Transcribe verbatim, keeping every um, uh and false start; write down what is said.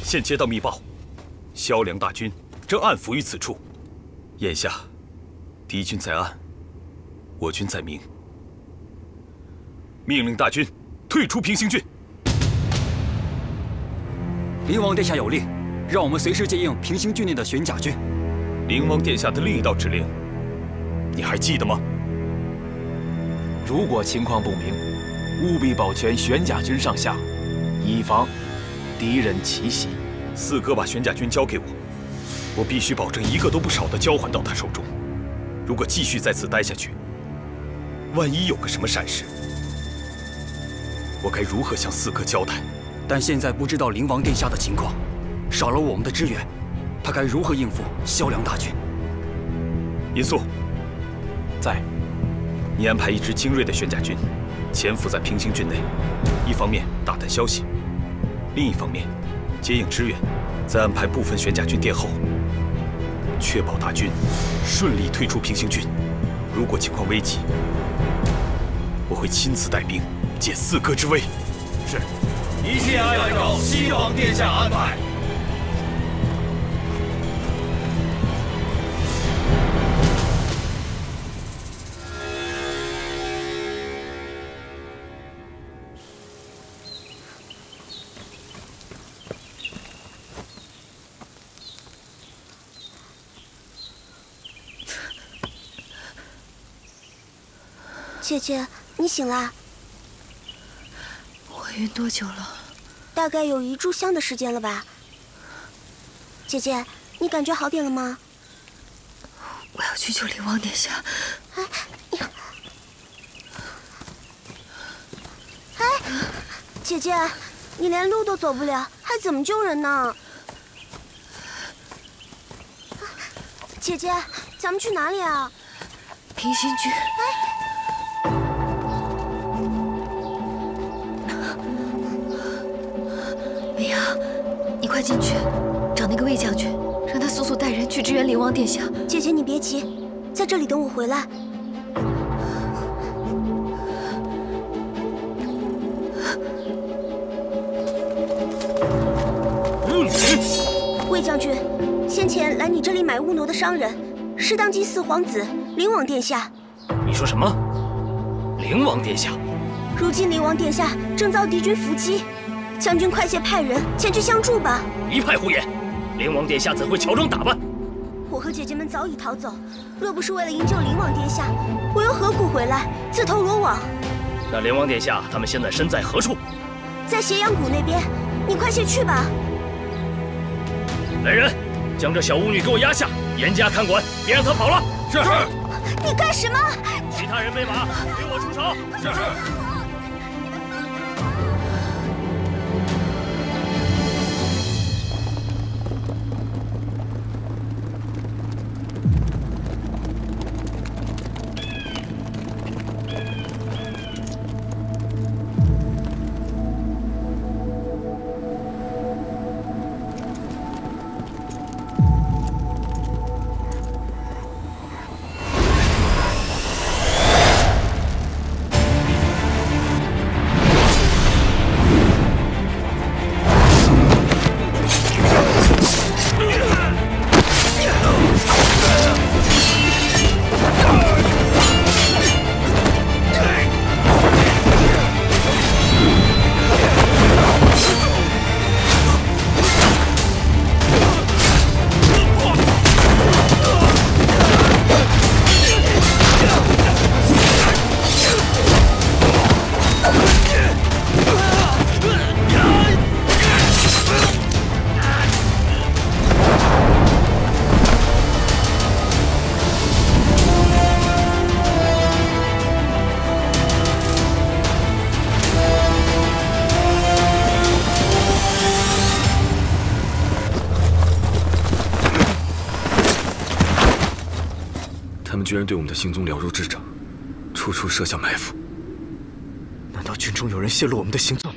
现接到密报，萧梁大军正暗伏于此处。眼下，敌军在暗，我军在明。命令大军退出平兴郡。 灵王殿下有令，让我们随时接应平兴郡内的玄甲军。 灵王殿下的另一道指令，你还记得吗？ 如果情况不明，务必保全玄甲军上下，以防敌人奇袭。 四哥把玄甲军交给我，我必须保证一个都不少的交还到他手中。如果继续在此待下去，万一有个什么闪失，我该如何向四哥交代？ 但现在不知道灵王殿下的情况，少了我们的支援，他该如何应付萧梁大军？ 银素， 在。 你安排一支精锐的玄甲军，潜伏在平兴郡内，一方面打探消息，另一方面接应支援，再安排部分玄甲军殿后，确保大军顺利退出平兴郡。如果情况危急，我会亲自带兵借四哥之威。 是，一切按照西王殿下安排。 姐姐，你醒啦？ 我晕多久了？ 大概有一炷香的时间了吧。姐姐，你感觉好点了吗？ 我要去救灵王殿下。 哎，你，哎，姐姐，你连路都走不了，还怎么救人呢？姐姐，咱们去哪里啊？ 平兴郡。 哎。 美阳，你快进去，找那个魏将军，让他速速带人去支援灵王殿下。 姐姐，你别急，在这里等我回来。魏将军，先前来你这里买乌挪的商人是当今四皇子灵王殿下。 你说什么？灵王殿下？ 如今灵王殿下正遭敌军伏击。将军，快些派人前去相助吧！ 一派胡言！灵王殿下怎会乔装打扮？ 我和姐姐们早已逃走，若不是为了营救灵王殿下，我又何苦回来自投罗网？ 那灵王殿下他们现在身在何处？ 在斜阳谷那边，你快些去吧。 来人，将这小巫女给我压下，严加看管，别让她跑了。 是是。 你干什么？ 其他人备马，随我出城。 是是。 居然对我们的行踪了如指掌，处处设下埋伏。 难道军中有人泄露我们的行踪？